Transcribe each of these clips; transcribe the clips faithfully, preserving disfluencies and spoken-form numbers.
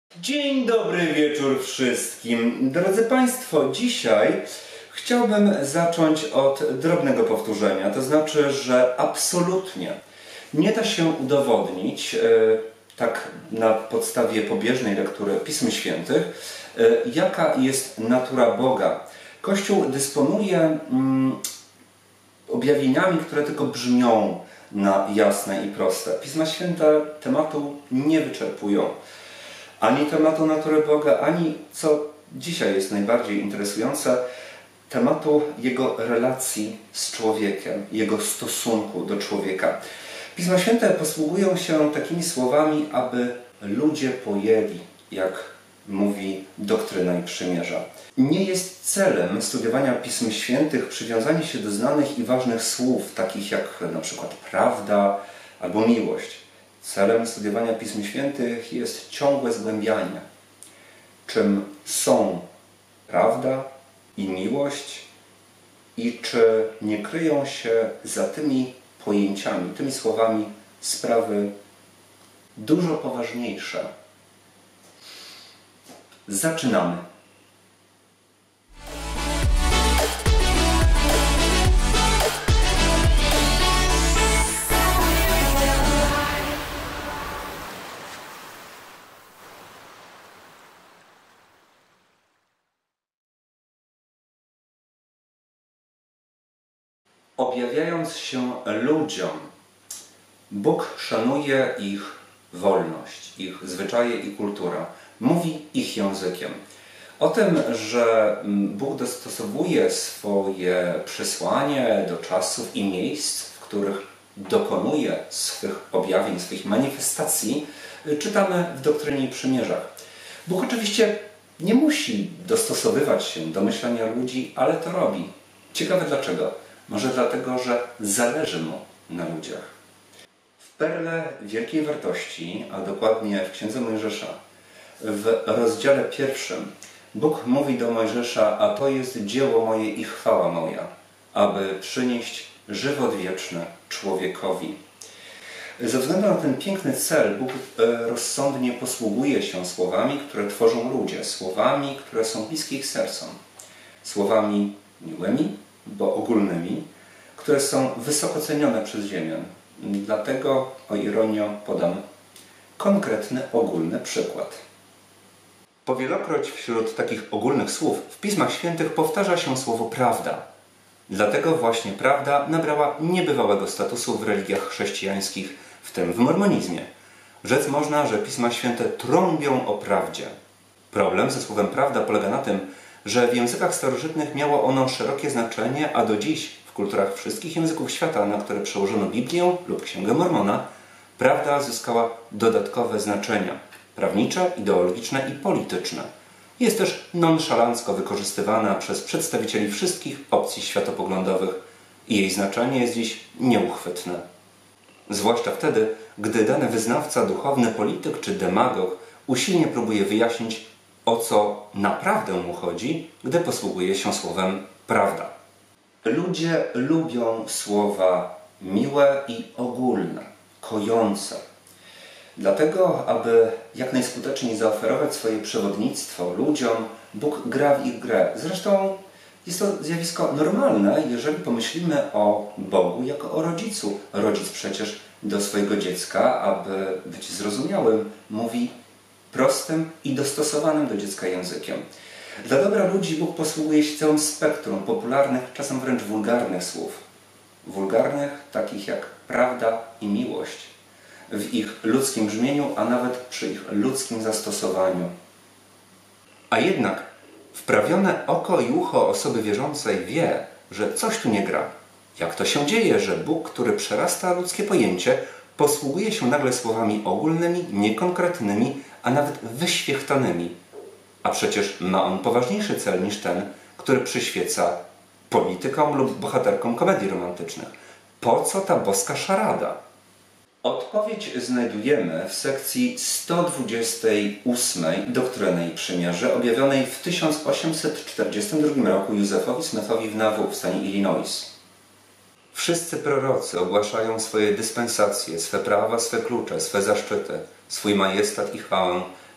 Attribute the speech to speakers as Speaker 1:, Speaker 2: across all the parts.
Speaker 1: Dzień dobry wieczór wszystkim. Drodzy Państwo, dzisiaj chciałbym zacząć od drobnego powtórzenia. To znaczy, że absolutnie nie da się udowodnić, tak na podstawie pobieżnej lektury Pism Świętych, jaka jest natura Boga. Kościół dysponuje mm, objawieniami, które tylko brzmią na jasne i proste. Pisma Święte tematu nie wyczerpują. Ani tematu natury Boga, ani, co dzisiaj jest najbardziej interesujące, tematu Jego relacji z człowiekiem, Jego stosunku do człowieka. Pisma Święte posługują się takimi słowami, aby ludzie pojęli, jak mówi doktryna i przymierza. Nie jest celem studiowania Pism Świętych przywiązanie się do znanych i ważnych słów, takich jak na przykład prawda albo miłość. Celem studiowania Pism Świętych jest ciągłe zgłębianie, czym są prawda i miłość i czy nie kryją się za tymi pojęciami, tymi słowami sprawy dużo poważniejsze. Zaczynamy. Objawiając się ludziom, Bóg szanuje ich wolność, ich zwyczaje i kulturę. Mówi ich językiem. O tym, że Bóg dostosowuje swoje przesłanie do czasów i miejsc, w których dokonuje swych objawień, swych manifestacji, czytamy w Doktrynie i Przymierzach. Bóg oczywiście nie musi dostosowywać się do myślenia ludzi, ale to robi. Ciekawe dlaczego. Może dlatego, że zależy Mu na ludziach. W Perle Wielkiej Wartości, a dokładnie w Księdze Mojżesza, w rozdziale pierwszym, Bóg mówi do Mojżesza: a to jest dzieło moje i chwała moja, aby przynieść żywot wieczny człowiekowi. Ze względu na ten piękny cel Bóg rozsądnie posługuje się słowami, które tworzą ludzie, słowami, które są bliskie ich sercom, słowami miłymi, bo ogólnymi, które są wysoko cenione przez ziemię. Dlatego, o ironio, podam konkretny, ogólny przykład. Powielokroć wśród takich ogólnych słów w Pismach Świętych powtarza się słowo prawda. Dlatego właśnie prawda nabrała niebywałego statusu w religiach chrześcijańskich, w tym w mormonizmie. Rzec można, że Pisma Święte trąbią o prawdzie. Problem ze słowem prawda polega na tym, że w językach starożytnych miało ono szerokie znaczenie, a do dziś w kulturach wszystkich języków świata, na które przełożono Biblię lub Księgę Mormona, prawda zyskała dodatkowe znaczenia prawnicze, ideologiczne i polityczne. Jest też nonszalancko wykorzystywana przez przedstawicieli wszystkich opcji światopoglądowych i jej znaczenie jest dziś nieuchwytne. Zwłaszcza wtedy, gdy dany wyznawca, duchowny polityk czy demagog usilnie próbuje wyjaśnić, o co naprawdę mu chodzi, gdy posługuje się słowem prawda. Ludzie lubią słowa miłe i ogólne, kojące. Dlatego, aby jak najskuteczniej zaoferować swoje przewodnictwo ludziom, Bóg gra w ich grę. Zresztą jest to zjawisko normalne, jeżeli pomyślimy o Bogu jako o rodzicu. Rodzic przecież do swojego dziecka, aby być zrozumiałym, mówi prostym i dostosowanym do dziecka językiem. Dla dobra ludzi Bóg posługuje się całym spektrum popularnych, czasem wręcz wulgarnych słów. Wulgarnych, takich jak prawda i miłość, w ich ludzkim brzmieniu, a nawet przy ich ludzkim zastosowaniu. A jednak wprawione oko i ucho osoby wierzącej wie, że coś tu nie gra. Jak to się dzieje, że Bóg, który przerasta ludzkie pojęcie, posługuje się nagle słowami ogólnymi, niekonkretnymi, a nawet wyświechtanymi. A przecież ma on poważniejszy cel niż ten, który przyświeca politykom lub bohaterkom komedii romantycznych. Po co ta boska szarada? Odpowiedź znajdujemy w sekcji sto dwudziestej ósmej Doktryny i Przymierze, objawionej w tysiąc osiemset czterdziestym drugim roku Józefowi Smithowi w Nauvoo w stanie Illinois. Wszyscy prorocy ogłaszają swoje dyspensacje, swe prawa, swe klucze, swe zaszczyty, swój majestat i chwałę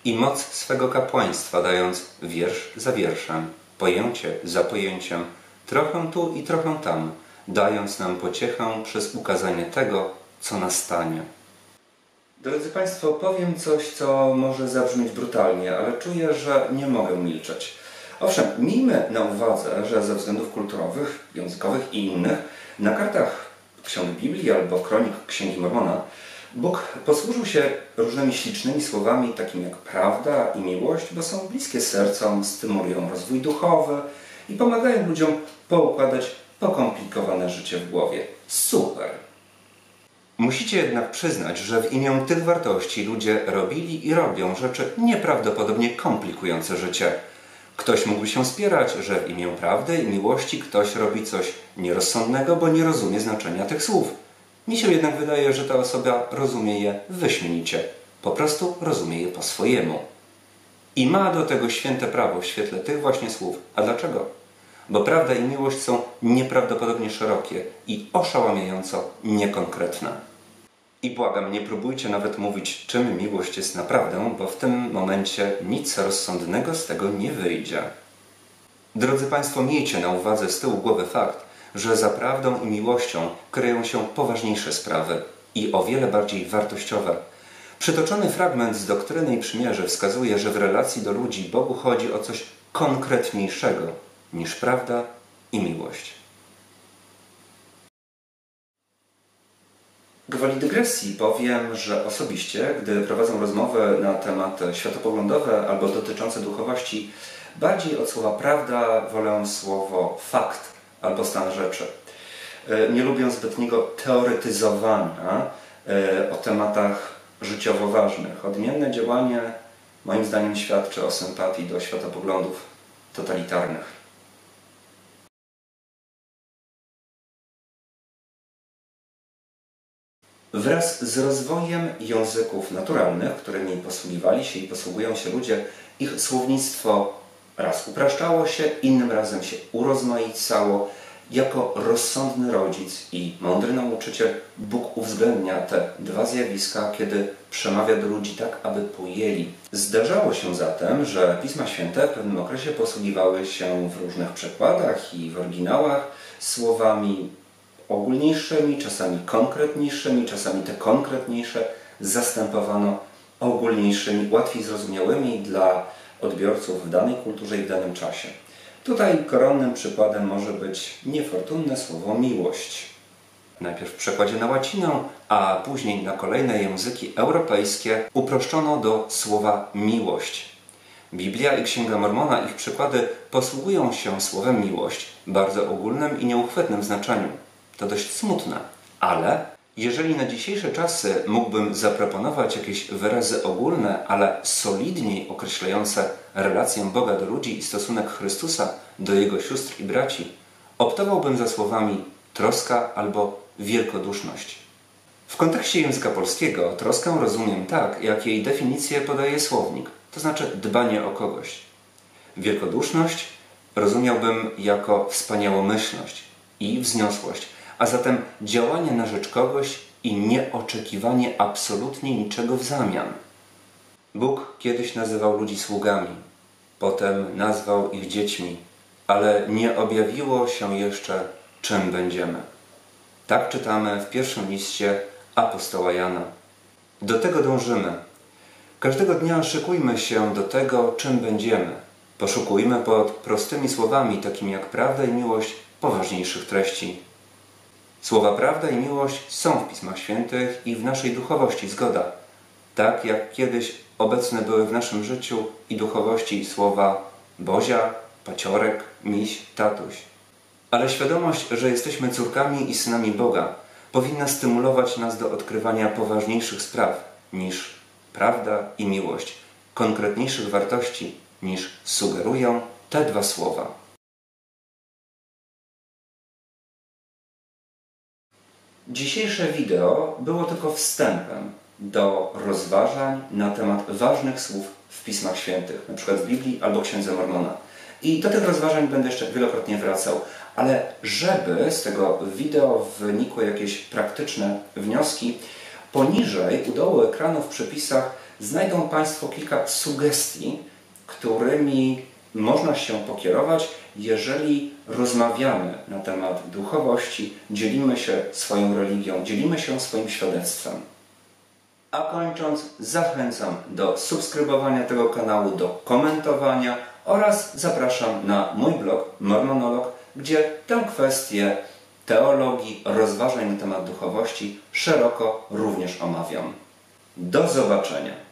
Speaker 1: i moc swego kapłaństwa, dając wiersz za wierszem, pojęcie za pojęciem, trochę tu i trochę tam, dając nam pociechę przez ukazanie tego, co nastanie. Drodzy Państwo, powiem coś, co może zabrzmieć brutalnie, ale czuję, że nie mogę milczeć. Owszem, miejmy na uwadze, że ze względów kulturowych, językowych i innych na kartach ksiąg Biblii albo kronik Księgi Mormona Bóg posłużył się różnymi ślicznymi słowami, takimi jak prawda i miłość, bo są bliskie sercom, stymulują rozwój duchowy i pomagają ludziom poukładać pokomplikowane życie w głowie. Super! Musicie jednak przyznać, że w imię tych wartości ludzie robili i robią rzeczy nieprawdopodobnie komplikujące życie. Ktoś mógł się spierać, że w imię prawdy i miłości ktoś robi coś nierozsądnego, bo nie rozumie znaczenia tych słów. Mi się jednak wydaje, że ta osoba rozumie je wyśmienicie. Po prostu rozumie je po swojemu. I ma do tego święte prawo w świetle tych właśnie słów. A dlaczego? Bo prawda i miłość są nieprawdopodobnie szerokie i oszałamiająco niekonkretne. I błagam, nie próbujcie nawet mówić, czym miłość jest naprawdę, bo w tym momencie nic rozsądnego z tego nie wyjdzie. Drodzy Państwo, miejcie na uwadze z tyłu głowy fakt, że za prawdą i miłością kryją się poważniejsze sprawy i o wiele bardziej wartościowe. Przytoczony fragment z Doktryny i Przymierzy wskazuje, że w relacji do ludzi Bogu chodzi o coś konkretniejszego niż prawda i miłość. Gwoli dygresji powiem, że osobiście, gdy prowadzę rozmowy na tematy światopoglądowe albo dotyczące duchowości, bardziej od słowa prawda wolę słowo fakt albo stan rzeczy. Nie lubię zbytniego teoretyzowania o tematach życiowo ważnych. Odmienne działanie moim zdaniem świadczy o sympatii do światopoglądów totalitarnych. Wraz z rozwojem języków naturalnych, którymi posługiwali się i posługują się ludzie, ich słownictwo raz upraszczało się, innym razem się urozmaicało. Jako rozsądny rodzic i mądry nauczyciel Bóg uwzględnia te dwa zjawiska, kiedy przemawia do ludzi tak, aby pojęli. Zdarzało się zatem, że Pisma Święte w pewnym okresie posługiwały się w różnych przekładach i w oryginałach słowami ogólniejszymi, czasami konkretniejszymi, czasami te konkretniejsze zastępowano ogólniejszymi, łatwiej zrozumiałymi dla odbiorców w danej kulturze i w danym czasie. Tutaj koronnym przykładem może być niefortunne słowo miłość. Najpierw w przekładzie na łacinę, a później na kolejne języki europejskie uproszczono do słowa miłość. Biblia i Księga Mormona, ich przykłady posługują się słowem miłość, bardzo ogólnym i nieuchwytnym znaczeniu. To dość smutne, ale jeżeli na dzisiejsze czasy mógłbym zaproponować jakieś wyrazy ogólne, ale solidniej określające relację Boga do ludzi i stosunek Chrystusa do Jego sióstr i braci, optowałbym za słowami troska albo wielkoduszność. W kontekście języka polskiego troskę rozumiem tak, jak jej definicję podaje słownik, to znaczy dbanie o kogoś. Wielkoduszność rozumiałbym jako wspaniałomyślność i wzniosłość, a zatem działanie na rzecz kogoś i nieoczekiwanie absolutnie niczego w zamian. Bóg kiedyś nazywał ludzi sługami, potem nazwał ich dziećmi, ale nie objawiło się jeszcze, czym będziemy. Tak czytamy w pierwszym liście apostoła Jana. Do tego dążymy. Każdego dnia szykujmy się do tego, czym będziemy. Poszukujmy pod prostymi słowami, takimi jak prawda i miłość, poważniejszych treści. Słowa prawda i miłość są w Pismach Świętych i w naszej duchowości, zgoda. Tak jak kiedyś obecne były w naszym życiu i duchowości słowa Bozia, paciorek, miś, tatuś. Ale świadomość, że jesteśmy córkami i synami Boga, powinna stymulować nas do odkrywania poważniejszych spraw niż prawda i miłość, konkretniejszych wartości niż sugerują te dwa słowa. Dzisiejsze wideo było tylko wstępem do rozważań na temat ważnych słów w Pismach Świętych, na przykład w Biblii albo Księdze Mormona. I do tych rozważań będę jeszcze wielokrotnie wracał, ale żeby z tego wideo wynikły jakieś praktyczne wnioski, poniżej u dołu ekranu w przepisach znajdą Państwo kilka sugestii, którymi można się pokierować, jeżeli rozmawiamy na temat duchowości, dzielimy się swoją religią, dzielimy się swoim świadectwem. A kończąc, zachęcam do subskrybowania tego kanału, do komentowania oraz zapraszam na mój blog Mormonolog, gdzie tę kwestię teologii, rozważań na temat duchowości szeroko również omawiam. Do zobaczenia!